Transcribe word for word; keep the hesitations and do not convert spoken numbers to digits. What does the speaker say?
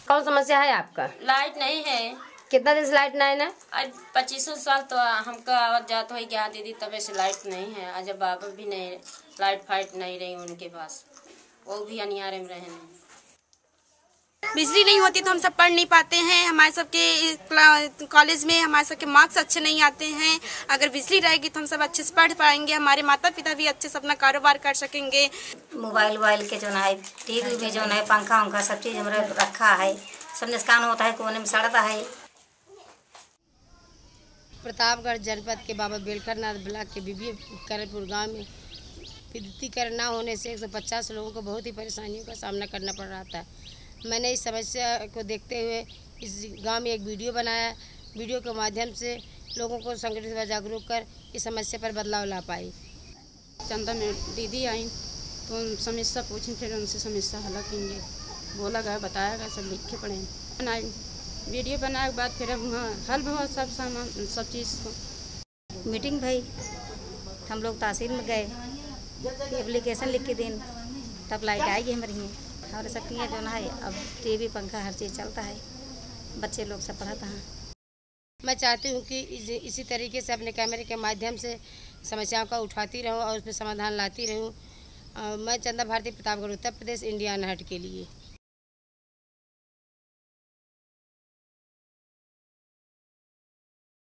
कौन समस्या है आपका? लाइट नहीं है। कितना दिन से लाइट नहीं है? आज पच्चीसों साल तो हमका आवाज जात हो गया दीदी, तबे से लाइट नहीं है। आज बाबा भी नहीं, लाइट फाइट नहीं रही उनके पास, वो भी अनियारे में रहे नहीं। बिजली नहीं होती तो हम सब पढ़ नहीं पाते हैं। हमारे सबके कॉलेज में हमारे सबके मार्क्स अच्छे नहीं आते हैं। अगर बिजली रहेगी तो हम सब अच्छे से पढ़ पाएंगे, हमारे माता पिता भी अच्छे से अपना कारोबार कर सकेंगे। मोबाइल वोबाइल के जो है, टीवी में जो है, पंखा उंखा सब चीज़ हमारे रखा है, सब निष्कान होता है, कोने में सड़ता है। प्रतापगढ़ जनपद के बाबा बेलखरनाथ ब्लॉक के बीबी करनपुर गांव में विद्युतीकरण न होने से एक सौ पचास लोगों को बहुत ही परेशानियों का सामना करना पड़ रहा था। मैंने इस समस्या को देखते हुए इस गांव में एक वीडियो बनाया। वीडियो के माध्यम से लोगों को संगठित व जागरूक कर इस समस्या पर बदलाव ला पाई। चंदा में दीदी आई तो समस्या पूछी, फिर उनसे समस्या हल करेंगे, बोला गया, बताया गया, सब लिखे पढ़े बनाए। वीडियो बनाने के बाद फिर अब वहाँ हल हुआ सब सामान सब चीज़ को। मीटिंग भाई हम लोग तहसील में गए, एप्लीकेशन लिख के दिन, तब लाइट आएगी हमारे यहाँ। हमारे सबके यहाँ जो है अब टीवी पंखा हर चीज़ चलता है, बच्चे लोग सब पढ़ाता हैं। मैं चाहती हूँ कि इसी तरीके से अपने कैमरे के माध्यम से समस्याओं का उठाती रहूँ और उस पर समाधान लाती रहूँ। मैं चंदा भारती, प्रतापगढ़, उत्तर प्रदेश, इंडिया अनहट के लिए।